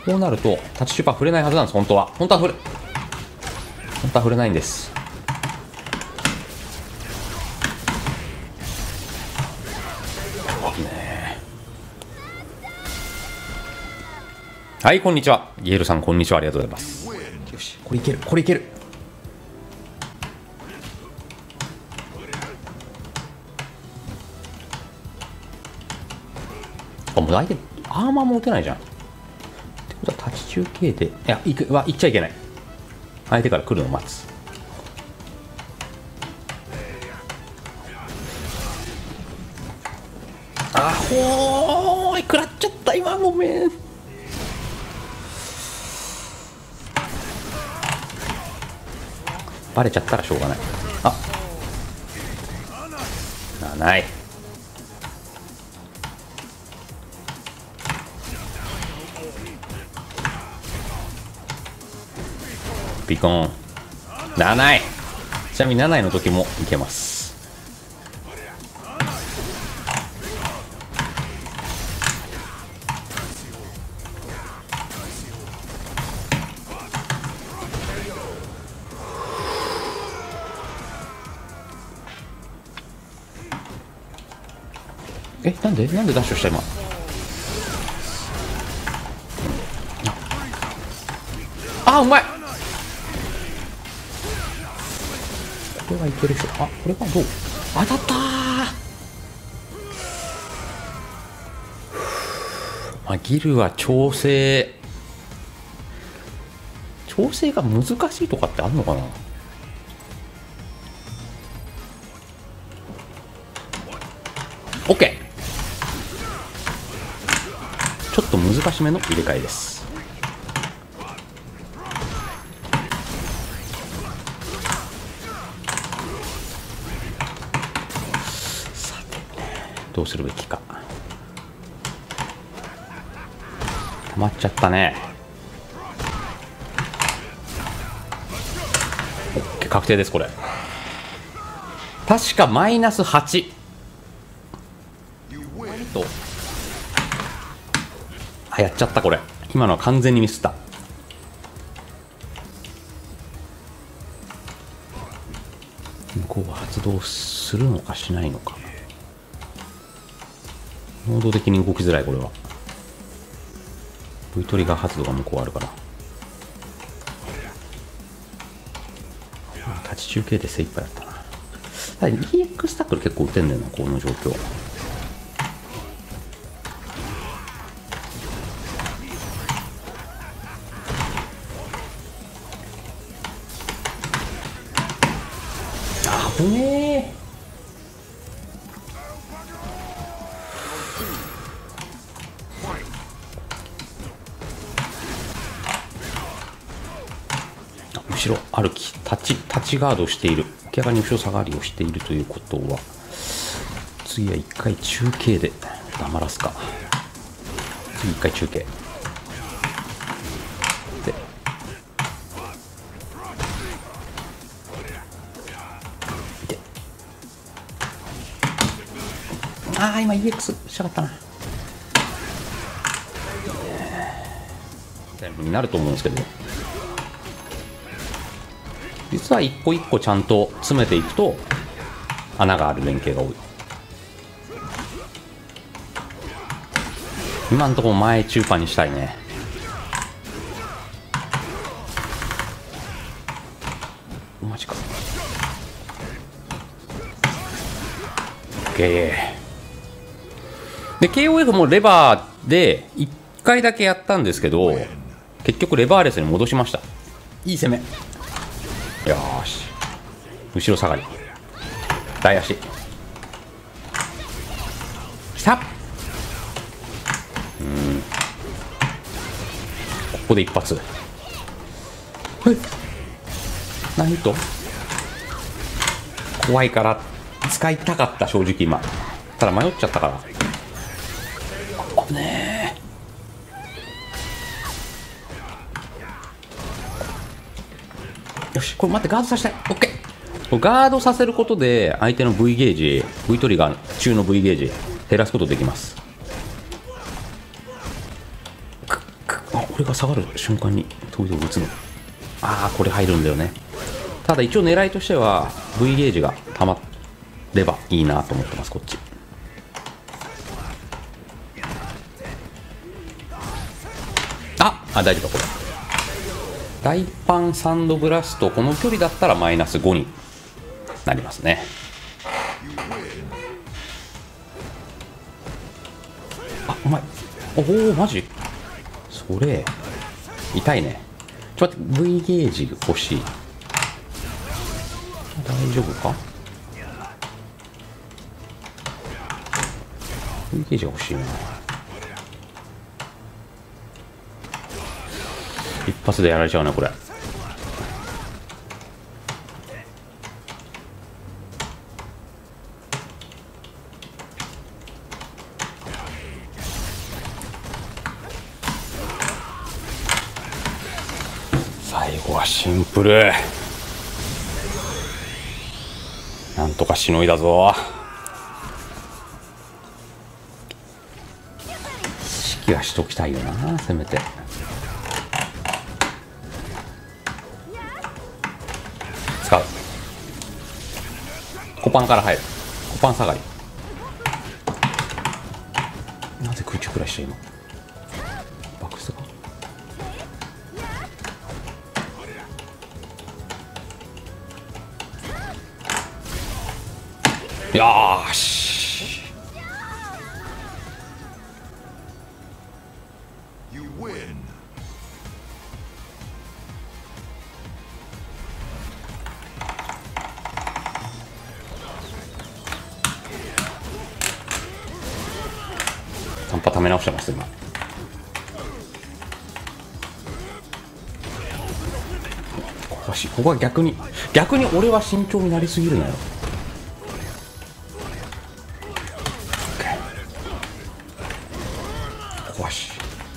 こうなるとタッチシューパー触れないはずなんです。本当は触れないんです。はい、こんにちは。イエルさん、こんにちは。ありがとうございます。よし、これいける、これいける。あ、もう相手、アーマーも打てないじゃん。ってことは、立ち中継で、いや、行っちゃいけない。相手から来るのを待つ。あほーい、食らっちゃった、今、ごめん。バレちゃったらしょうがない。ない。ピコン。ない。ちなみに7位の時もいけます。なんでダッシュした今。うまい。これはいけるでしょ。これはどう。当たったー。ギルは調整が難しいとかってあるのかな。オッケー。ちょっと難しめの入れ替えです。さてどうするべきか。溜まっちゃったね。オッケー、確定です。これ確かマイナス8と。やっちゃった。これ今のは完全にミスった。向こうは発動するのかしないのか。能動的に動きづらい。これは V トリガー発動が向こうあるから。立ち中継で精一杯だったな。EX タックル結構打てんだよな、この状況。危ねえ。後ろ歩き、立ちガードしている。明らかに後ろ下がりをしているということは、次は1回中継で黙らすか。次1回中継で、今 EX したかったな。になると思うんですけど、実は一個一個ちゃんと詰めていくと穴がある連携が多い。今のところ前中盤にしたいね。マジか。 OK で KOF もレバーで1回だけやったんですけど、結局レバーレスに戻しました。いい攻め。よーし、後ろ下がり、大足きた。ここで一発。何ヒット。怖いから使いたかった、正直今。ただ迷っちゃったから。危ねえ。よし、これ待って、ガードさせたい。オッケー。ガードさせることで相手の V ゲージ、 V トリガー中の V ゲージ減らすことできます。 あ、これが下がる瞬間に飛び道具打つの。ああ、これ入るんだよね。ただ一応狙いとしては V ゲージが溜まればいいなと思ってます。こっち大丈夫か。これ大パンサンドブラスト、この距離だったらマイナス5になりますね。あ、うまい。おお、マジそれ痛いね。ちょっと待って、 V ゲージが欲しい。大丈夫か。 V ゲージが欲しいな。一発でやられちゃうなこれ。最後はシンプル。なんとかしのいだぞ。指揮はしときたいよな、せめて。使う。コパンから入る。コパン下がり。なぜ空中クラッシュ今。バックスか。よーし。3パため直してます今。ここは逆に俺は慎重になりすぎるなよ。ここし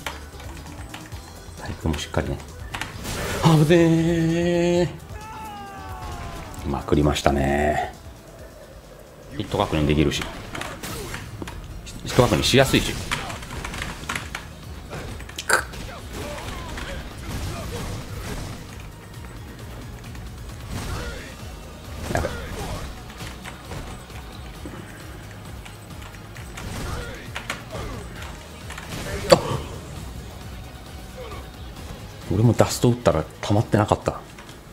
体育もしっかりね。あぶねー、まくりましたね。ヒット確認できるし、ヒット確認しやすいし。やべ。俺もダスト打ったら溜まってなかった。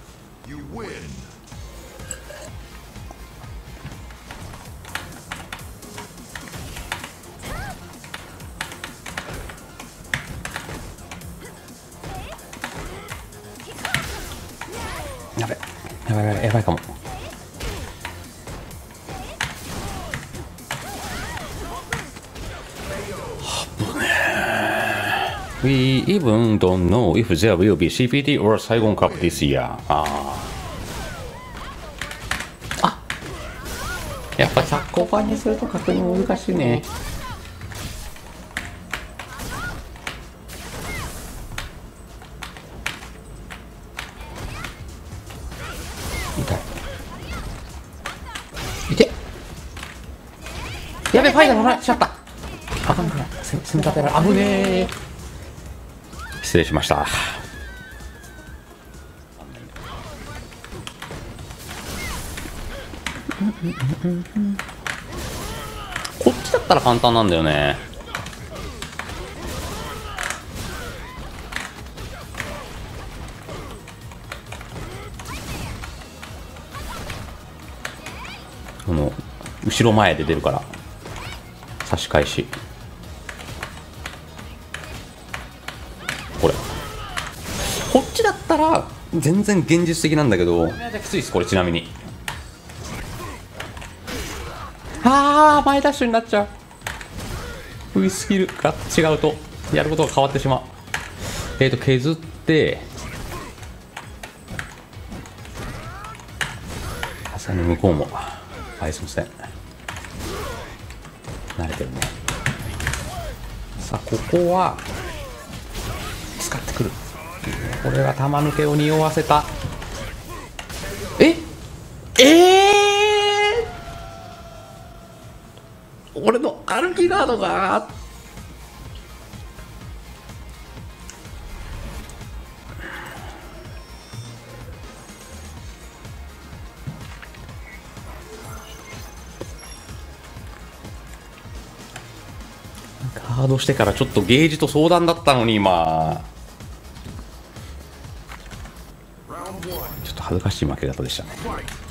やべやばいかも。We even don't know if there will be CPT or Saigon Cup this year. やっぱ雑魚版にすると確認難しいね。痛い。痛い。やべ、ファイナルしちゃった。あかんから、攻め立てられる。危ねえ。失礼しました。こっちだったら簡単なんだよね。後ろ前で出るから差し返し。こっちだったら全然現実的なんだけど、きついですこれ。ちなみに前ダッシュになっちゃう。V スキルが違うとやることが変わってしまう。削ってさすがに向こうもすいません、慣れてるね。さあここは使ってくる。これが玉抜けを匂わせた。俺の歩きガードがードしてからちょっとゲージと相談だったのに今ちょっと恥ずかしい負け方でしたね。